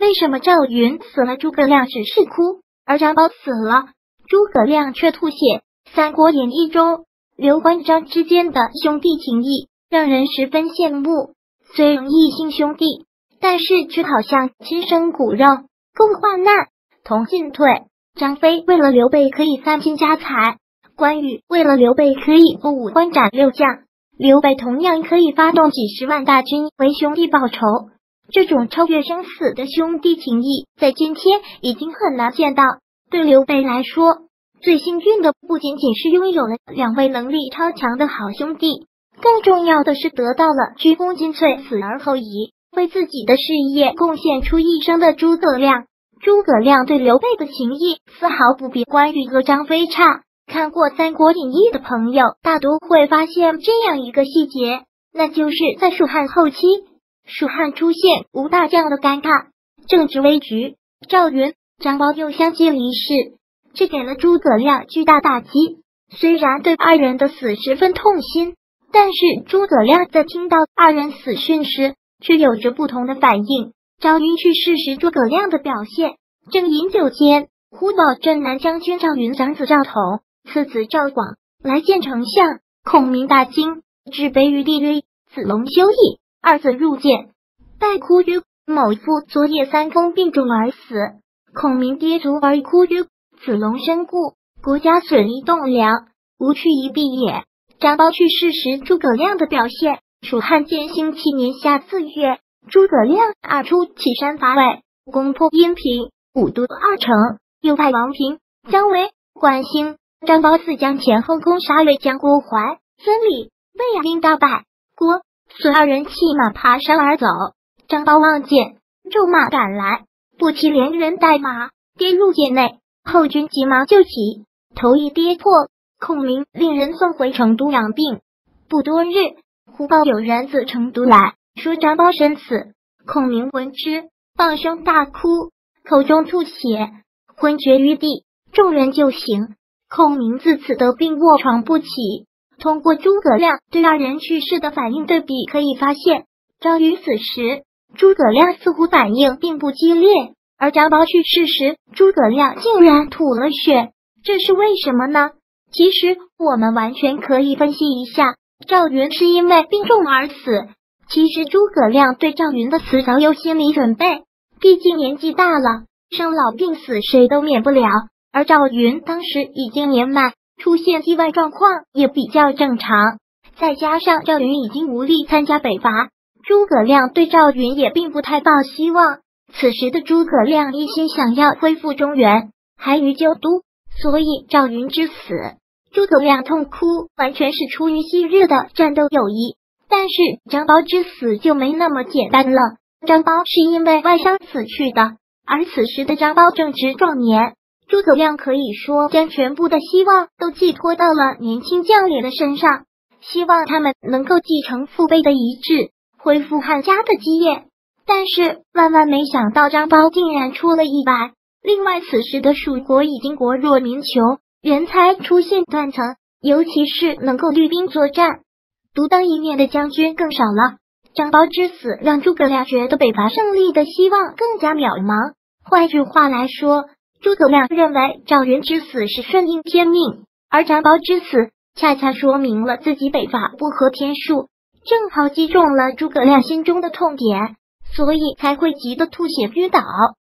为什么赵云死了诸葛亮只是哭，而张苞死了诸葛亮却吐血？《三国演义》中刘关张之间的兄弟情谊让人十分羡慕，虽然异姓兄弟，但是却好像亲生骨肉，共患难，同进退。张飞为了刘备可以散尽家财，关羽为了刘备可以过五关斩六将，刘备同样可以发动几十万大军为兄弟报仇。这种超越生死的兄弟情谊，在今天已经很难见到。对刘备来说，最幸运的不仅仅是拥有了两位能力超强的好兄弟，更重要的是得到了鞠躬尽瘁，死而后已，为自己的事业贡献出一生的诸葛亮。诸葛亮对刘备的情谊丝毫不比关羽和张飞差。看过《三国演义》的朋友大多会发现这样一个细节，那就是在蜀汉后期，蜀汉出现无大将的尴尬政治危局，赵云、张苞又相继离世，这给了诸葛亮巨大打击。虽然对二人的死十分痛心，但是诸葛亮在听到二人死讯时却有着不同的反应。赵云去世时，诸葛亮的表现，正饮酒间，忽报镇南将军赵云长子赵统，次子赵广来见丞相。孔明大惊，置悲于地曰：“子龙休矣！”二子入见，拜哭曰：“某父昨夜三风病重而死。”孔明跌足而哭曰：“子龙身故，国家损益栋梁，无去一弊也。”张苞去世时，诸葛亮的表现，蜀汉建兴7年夏4月，诸葛亮二出祁山伐魏，攻破阴平、武都2城，又派王平、姜维、关兴、张苞4将前后攻杀魏将郭淮、孙礼，魏兵大败，郭、孙二人弃马爬山而走。张苞望见，骤马赶来，不期连人带马跌入涧内，后军急忙救起，头已跌破。孔明令人送回成都养病。不多日，忽报有人自成都来，说张苞身死。孔明闻之，放声大哭，口中吐血，昏厥于地。众人救醒，孔明自此得病卧床不起。通过诸葛亮对二人去世的反应对比，可以发现，赵云死时，诸葛亮似乎反应并不激烈，而张苞去世时，诸葛亮竟然吐了血，这是为什么呢？其实我们完全可以分析一下，赵云是因为病重而死。其实诸葛亮对赵云的死早有心理准备，毕竟年纪大了，生老病死谁都免不了，而赵云当时已经年迈，出现意外状况也比较正常。再加上赵云已经无力参加北伐，诸葛亮对赵云也并不太抱希望。此时的诸葛亮一心想要恢复中原，还于旧都，所以赵云之死，诸葛亮痛哭完全是出于昔日的战斗友谊。但是张苞之死就没那么简单了，张苞是因为外伤死去的，而此时的张苞正值壮年，诸葛亮可以说将全部的希望都寄托到了年轻将领的身上，希望他们能够继承父辈的遗志，恢复汉家的基业。但是万万没想到，张苞竟然出了意外。另外，此时的蜀国已经国弱民穷，人才出现断层，尤其是能够率兵作战、独当一面的将军更少了。张苞之死让诸葛亮觉得北伐胜利的希望更加渺茫。换句话来说，诸葛亮认为赵云之死是顺应天命，而张苞之死恰恰说明了自己北伐不合天数，正好击中了诸葛亮心中的痛点，所以才会急得吐血晕倒。